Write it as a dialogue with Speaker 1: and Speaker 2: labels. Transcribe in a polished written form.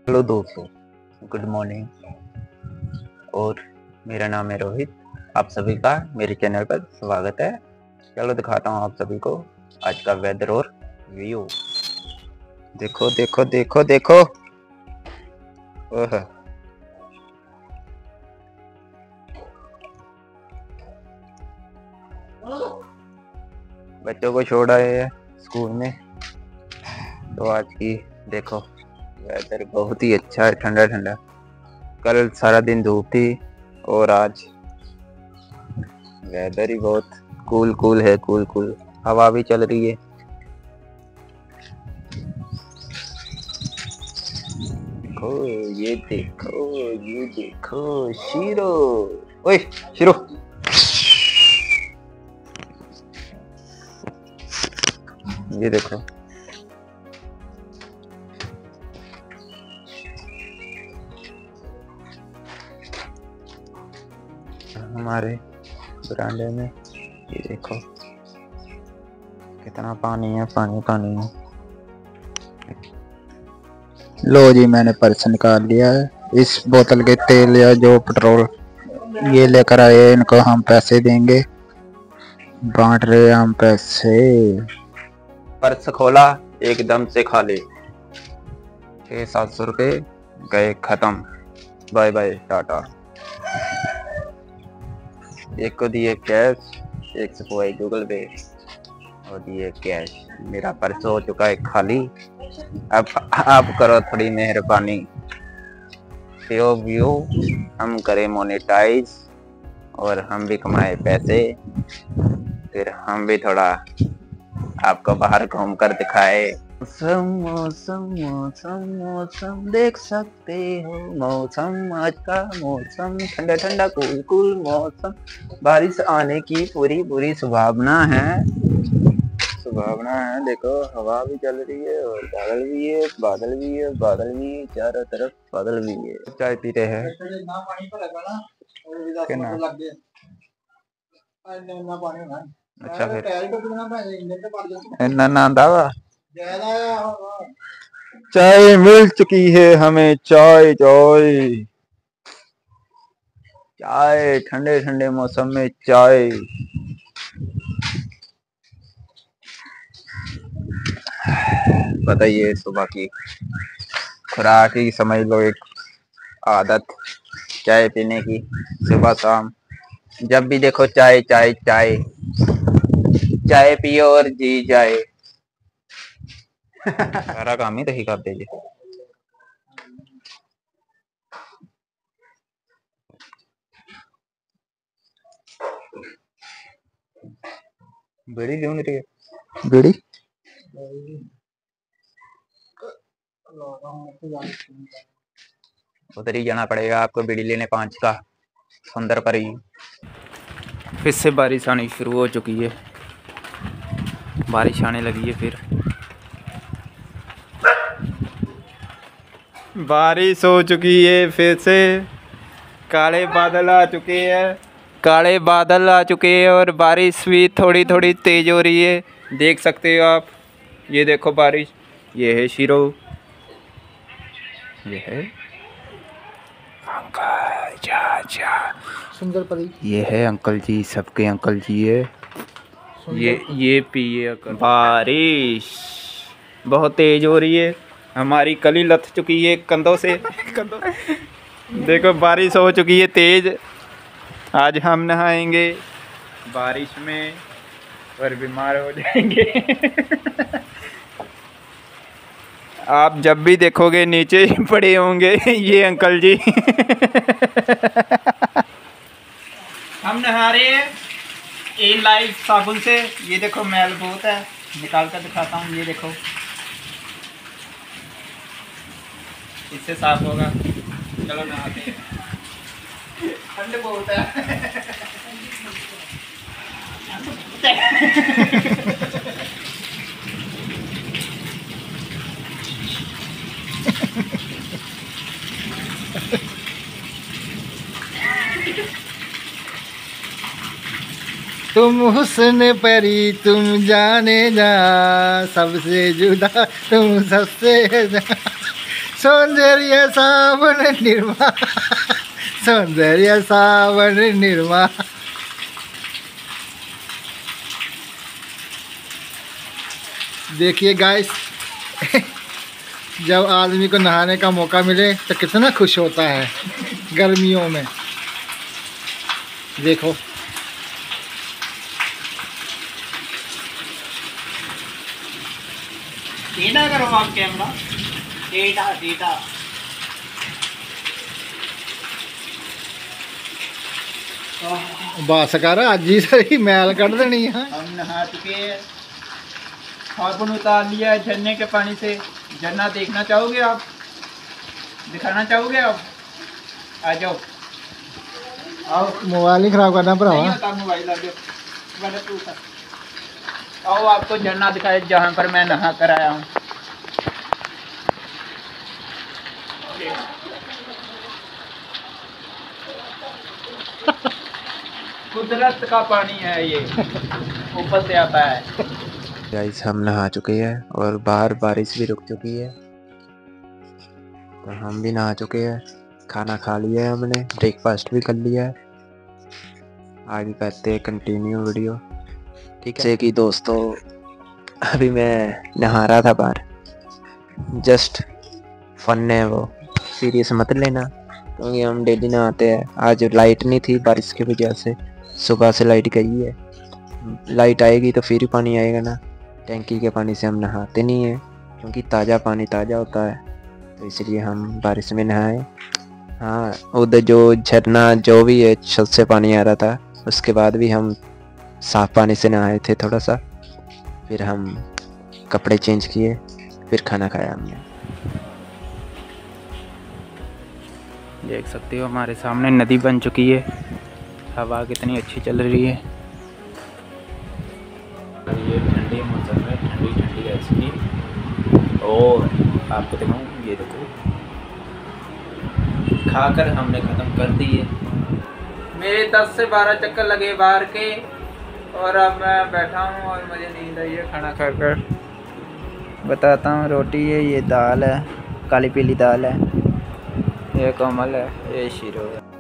Speaker 1: Hello दोस्तों, good morning. और मेरा नाम है रोहित। आप सभी का मेरे चैनल पर स्वागत है। चलो दिखाता हूँ आप सभी को आज का वेदर और व्यू। देखो देखो देखो देखो। ओह, बच्चों को छोड़ आए हैं स्कूल में, तो आज की देखो वेदर बहुत ही अच्छा है, ठंडा ठंडा। कल सारा दिन धूप थी और आज वेदर ही बहुत कूल कूल है, कूल कूल। हवा भी चल रही है। देखो ये देखो, ये देखो शीरो। ओए शीरो, ये देखो। हमारे बरामदे में ये देखो कितना पानी है, पानी पानी है।
Speaker 2: लो जी, मैंने पर्स निकाल लिया है। इस बोतल के तेल या जो पेट्रोल ये लेकर आए, इनको हम पैसे देंगे। बांट रहे हम पैसे।
Speaker 1: पर्स खोला एकदम से खाली, 600-700 रुपये गए खत्म। Bye bye ta ta. एक को दिए कैश, एक से हुआ गूगल पे और दिए कैश। मेरा पर्स हो चुका है खाली। अब आप करो थोड़ी मेहरबानी, व्यू हम करें मोनेटाइज और हम भी कमाए पैसे, फिर हम भी थोड़ा आपको बाहर घूम कर दिखाए। मौसम मौसम मौसम मौसम देख सकते हो, मौसम आज का मौसम ठंडा ठंडा कूल कूल मौसम। बारिश आने की पूरी पूरी संभावना है, संभावना है। देखो हवा भी चल रही है और बादल भी है, बादल भी है, बादल भी है, चारों तरफ बादल भी है। चाय पीते हैं। अच्छा फिर ना दावा चाय मिल चुकी है हमें। चाय चाय चाय, ठंडे ठंडे मौसम में चाय। बताइए, सुबह की खुराक ही समझ लो, एक आदत चाय पीने की। सुबह शाम जब भी देखो चाय चाय चाय, चाय पियो और जी जाए। सारा काम ही तो ही करते जी। बड़ी ढूंढ रही है
Speaker 2: बीड़ी
Speaker 1: उधर ही जाना पड़ेगा आपको बीड़ी लेने, 5 का सुंदर पर ही। फिर से बारिश आनी शुरू हो चुकी है, बारिश आने लगी है फिर। बारिश हो चुकी है फिर से, काले बादल आ चुके हैं, काले बादल आ चुके हैं और बारिश भी थोड़ी थोड़ी तेज हो रही है। देख सकते हो आप, ये देखो बारिश। ये है शीरो, ये है अंकल चाचा
Speaker 2: सुंदर परी।
Speaker 1: ये है अंकल जी, सबके अंकल जी है। ये पिए बारिश बहुत तेज हो रही है, हमारी कली लथ चुकी है कंधों से कंधों। देखो बारिश हो चुकी है तेज। आज हम नहाएंगे बारिश में और बीमार हो जाएंगे। आप जब भी देखोगे नीचे ही पड़े होंगे ये अंकल जी। हम नहा रहे हैं इन लाइव साबुन से। ये देखो मैल बहुत है, निकाल कर दिखाता हूँ। ये देखो, इससे साफ होगा। चलो नहाते हैं, ठंड बहुत है।
Speaker 2: तुम हुस्न परी तुम जाने जा, सबसे जुदा तुम सबसे सौंदर्य सावन निर्मा सौंदर्य सावन निर्मा। देखिए गाइस, जब आदमी को नहाने का मौका मिले तो कितना खुश होता है गर्मियों में। देखो
Speaker 3: टेढ़ा करो आप कैमरा, टेढ़ा टेढ़ा।
Speaker 2: बस कर, आज ही सही मैल कट देनी है।
Speaker 3: हम नहा चुके हैं, साबुन उतार लिया है झरने के पानी से। झरना देखना चाहोगे आप, दिखाना चाहोगे आप? आ जाओ, आओ।
Speaker 2: मोबाइल नहीं खराब करना भरावा।
Speaker 3: नहीं होता मोबाइल, आ जाओ। आओ आपको झरना दिखाए जहाँ पर मैं नहा कर आया हूँ। कुदरत का पानी है ये, ऊपर से आता है।
Speaker 1: गाइस हम नहा चुके हैं और बाहर बारिश भी रुक चुकी है, तो हम भी नहा चुके हैं। खाना खा लिया है हमने, ब्रेकफास्ट भी कर लिया है। आगे करते हैं कंटिन्यू वीडियो, ठीक है। जैसे कि दोस्तों, अभी मैं नहा रहा था बाहर, जस्ट फन है वो, सीरियस मत लेना, क्योंकि हम डेली नहाते हैं। आज लाइट नहीं थी बारिश की वजह से, सुबह से लाइट गई है। लाइट आएगी तो फिर ही पानी आएगा ना। टैंकी के पानी से हम नहाते नहीं हैं, क्योंकि ताज़ा पानी ताज़ा होता है, तो इसलिए हम बारिश में नहाए। हाँ, उधर जो झरना जो भी है, छत से पानी आ रहा था, उसके बाद भी हम साफ़ पानी से नहाए थे थोड़ा सा। फिर हम कपड़े चेंज किए, फिर खाना खाया हमने। देख सकते हो हमारे सामने नदी बन चुकी है, हवा कितनी अच्छी चल रही है। ये ठंडी मौसम है, ठंडी ठंडी आइसक्रीम। और आपको दिखाऊँ, ये देखो, खाकर हमने ख़त्म कर दी है।
Speaker 3: मेरे 10 से 12 चक्कर लगे बाहर के, और अब मैं बैठा हूँ और मुझे नींद आई है। खाना खाकर बताता हूँ, रोटी है, ये दाल है, काली पीली दाल है, ये कमल है, ये शीरो है।